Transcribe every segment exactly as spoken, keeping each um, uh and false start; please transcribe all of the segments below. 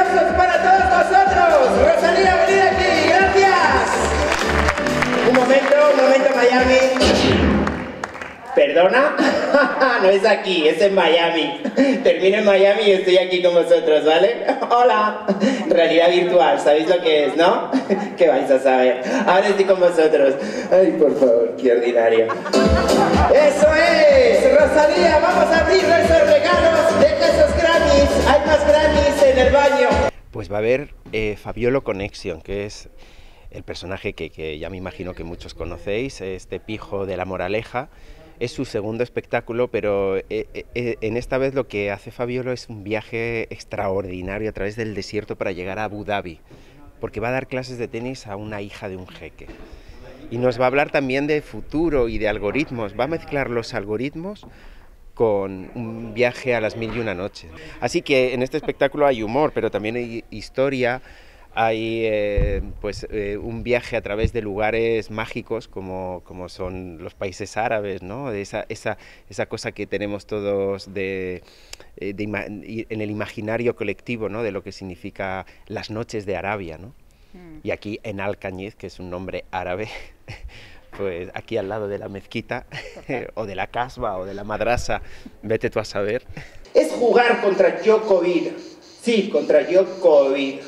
aplausos para todos vosotros. Rosalía, venid aquí, gracias. Un momento, un momento, Miami. ¿Perdona? No es aquí, es en Miami. Termino en Miami y estoy aquí con vosotros, ¿vale? Hola. Realidad virtual, ¿sabéis lo que es, no? ¿Qué vais a saber? Ahora estoy con vosotros. Ay, por favor, qué ordinario. ¡Eso es! Rosalía, vamos a abrir esos regalos. Deja esos Grammys. Hay más Grammys en el baño. Pues va a haber eh, Fabiolo Connection, que es el personaje que, que ya me imagino que muchos conocéis, este pijo de La Moraleja. Es su segundo espectáculo, pero eh, eh, en esta vez lo que hace Fabiolo es un viaje extraordinario a través del desierto para llegar a Abu Dhabi, porque va a dar clases de tenis a una hija de un jeque. Y nos va a hablar también de futuro y de algoritmos, va a mezclar los algoritmos con un viaje a las mil y una noches. Así que en este espectáculo hay humor, pero también hay historia. Hay eh, pues, eh, un viaje a través de lugares mágicos como, como son los países árabes, ¿no? Esa, esa, esa cosa que tenemos todos de, de, de, en el imaginario colectivo, ¿no? De lo que significa las noches de Arabia, ¿no? Mm. Y aquí en Alcañiz, que es un nombre árabe, pues aquí al lado de la mezquita, o de la casba, o de la madrasa, vete tú a saber. Es jugar contra Djokovic, sí, contra Djokovic.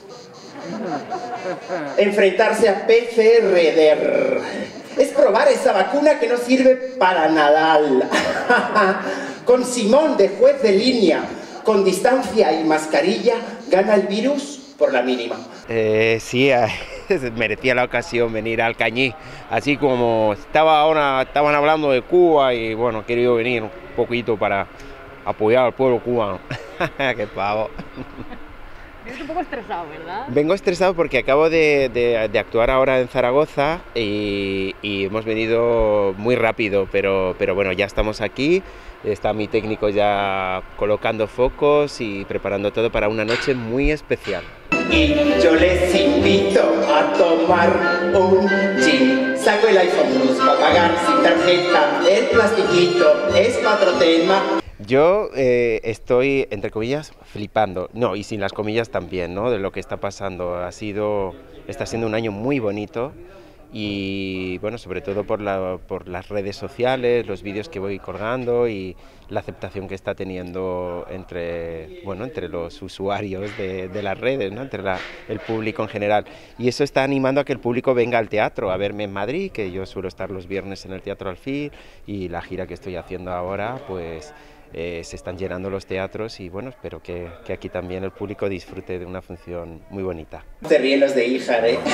Enfrentarse a P C R D R. Es probar esa vacuna que no sirve para Nadal. Con Simón de juez de línea, con distancia y mascarilla, gana el virus por la mínima. Eh, sí, eh, merecía la ocasión venir al Alcañiz. Así como estaba ahora, estaban hablando de Cuba y bueno, he querido venir un poquito para apoyar al pueblo cubano. Qué pavo. Vienes un poco estresado, ¿verdad? Vengo estresado porque acabo de, de, de actuar ahora en Zaragoza y, y hemos venido muy rápido, pero, pero bueno, ya estamos aquí, está mi técnico ya colocando focos y preparando todo para una noche muy especial. Y yo les invito a tomar un gin. Saco el iPhone Plus para pagar sin tarjeta, el plastiquito es para otro tema. Yo eh, estoy, entre comillas, flipando, no, y sin las comillas también, ¿no? De lo que está pasando. Ha sido, está siendo un año muy bonito y, bueno, sobre todo por, la, por las redes sociales, los vídeos que voy colgando y la aceptación que está teniendo entre, bueno, entre los usuarios de, de las redes, ¿no? Entre la, el público en general. Y eso está animando a que el público venga al teatro a verme en Madrid, que yo suelo estar los viernes en el Teatro Alfil, y la gira que estoy haciendo ahora, pues eh, se están llenando los teatros y bueno, espero que, que aquí también el público disfrute de una función muy bonita. Se ríen los de Híjar, ¿eh?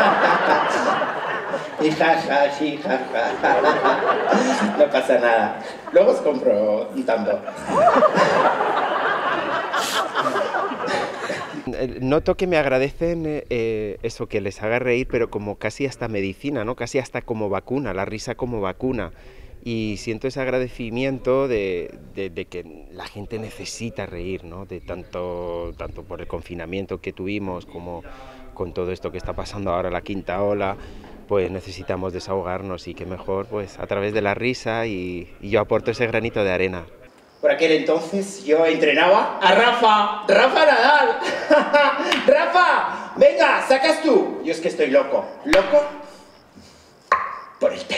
Hija, hija, no pasa nada. Luego os compro un tambor. Noto que me agradecen eh, eso, que les haga reír, pero como casi hasta medicina, ¿no? Casi hasta como vacuna, la risa como vacuna. Y siento ese agradecimiento de, de, de que la gente necesita reír, ¿no? De tanto, tanto por el confinamiento que tuvimos como con todo esto que está pasando ahora, la quinta ola, pues necesitamos desahogarnos y qué mejor pues a través de la risa y, y yo aporto ese granito de arena. Por aquel entonces yo entrenaba a Rafa, Rafa Nadal. Rafa, venga, sacas tú. Yo es que estoy loco, loco por el tema.